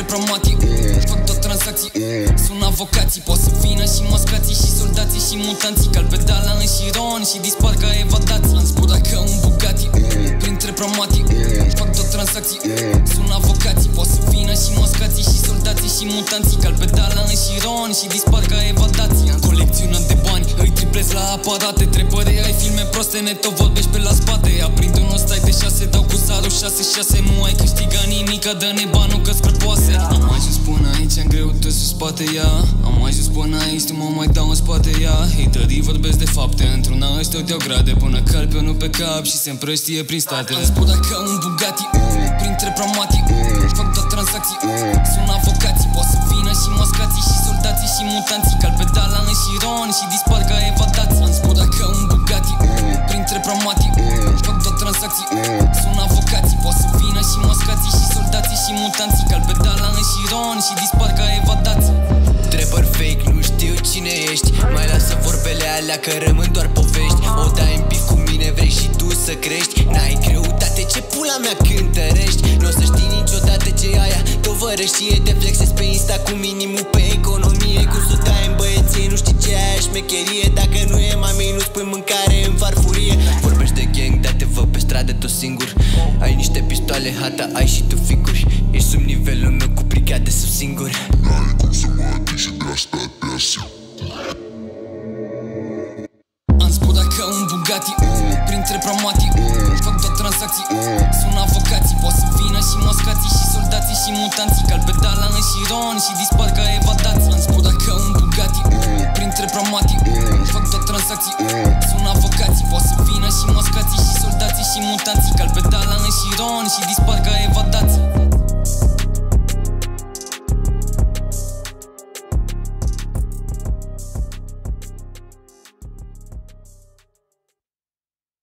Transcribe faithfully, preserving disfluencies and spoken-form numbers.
pramatic, fac tot tranzacții. Sun avocații, pot să vină și mascații și soldații și mutanții. Cal pedala în șiron și dispar ca evadați. Am zburat ca un Bugatti printre pramatic, fac tot tranzacții. Sun avocații, pot să vină și mascații și soldații și mutanții. Cal pedala în șiron și dispar ca evadați. Am colecționat de bani, îi triplez la aparate. Trebări, ai filme proste, ne tot vorbești pe la spate. Aprind unul, stai de șase, dau cu zarul șase șase. Nu ai câștigat nimica, dă-ne banul că scrăpoase. Am ajuns până aici, am greutăți în spate, ia. Am ajuns până aici, tu mă mai dau în spate, ia. Haterii vorbesc de fapte, într-una ăștia de-o grade. Până calp eu nu pe cap și se împrăștie prin state. Am zburat ca un Bugatti printre pramatic, fac tot tranzacții. Sun avocații, pot să vină și mascații și soldații și mutanții. Cal pedala în șiron și dispar ca evadați. Am zburat ca un Bugatti printre pramatic, fac tot tranzacții. Sun avocații, pot să vină și mascații și soldații și mutanții. Cal pedala în șiron și dispar ca evadați. Trapper fake, nu știu cine ești. Mai lasă vorbele alea că rămân doar povești. O dai în pif cu mine, vrei și tu să crești. N-ai greutate, ce pula mea cântărești. Nu o să știi niciodată ce e aia tovărășie de flexes pe Insta cu minimul pe economie. Cum să dai în băieție, nu știi ce e aia șmecherie. Dacă nu e mami, nu spui mâncare în farfurie. Vorbești de gang, dar te văd pe stradă tot singur. Ai niște pistoale, hata, ai și tu figuri. Ești sub nivelul meu cu brigade, sunt singur. N-ai cum să mă atingi și de asta te asigur. Am zburat ca un Bugatti printre pramatic, fac tot tranzacții. Sun avocații, pot să vină și mascații și soldații și mutanții. Cal pedala în șiron și dispar ca evadați. Am zburat ca un Bugatti printre pramatic, fac tot tranzacții. Sun avocații, pot să vină și mascații și soldații și mutanții. Cal pedala în șiron și dispar ca evadați.